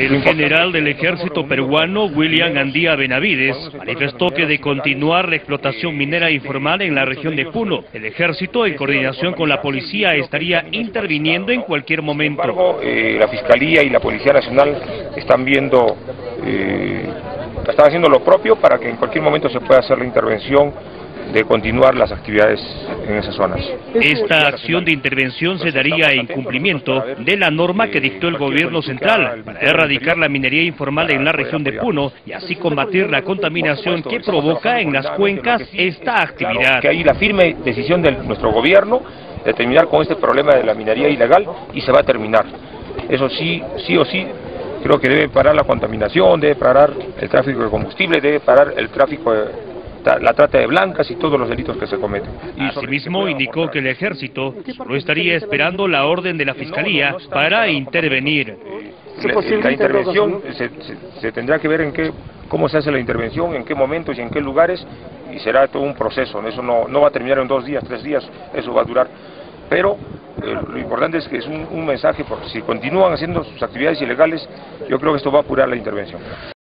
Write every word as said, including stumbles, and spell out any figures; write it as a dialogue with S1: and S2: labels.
S1: El general del ejército peruano, William Andía Benavides, manifestó que de continuar la explotación minera informal en la región de Puno, el ejército, en coordinación con la policía, estaría interviniendo en cualquier momento.
S2: Sin embargo, eh, la Fiscalía y la Policía Nacional están viendo, eh, están haciendo lo propio para que en cualquier momento se pueda hacer la intervención de continuar las actividades en esas zonas.
S1: Esta acción de intervención se daría en cumplimiento de la norma que dictó el gobierno central para erradicar la minería informal en la región de Puno y así combatir la contaminación que provoca en las cuencas esta actividad.
S2: Que hay la firme decisión de nuestro gobierno de terminar con este problema de la minería ilegal y se va a terminar. Eso sí, sí o sí, creo que debe parar la contaminación, debe parar el tráfico de combustible, debe parar el tráfico de la trata de blancas y todos los delitos que se cometen.
S1: Asimismo, indicó que el ejército solo estaría esperando la orden de la Fiscalía para intervenir.
S2: La, la intervención se, se, se tendrá que ver en qué, cómo se hace la intervención, en qué momentos y en qué lugares, y será todo un proceso. Eso no, no va a terminar en dos días, tres días, eso va a durar. Pero eh, lo importante es que es un, un mensaje, porque si continúan haciendo sus actividades ilegales, yo creo que esto va a apurar la intervención.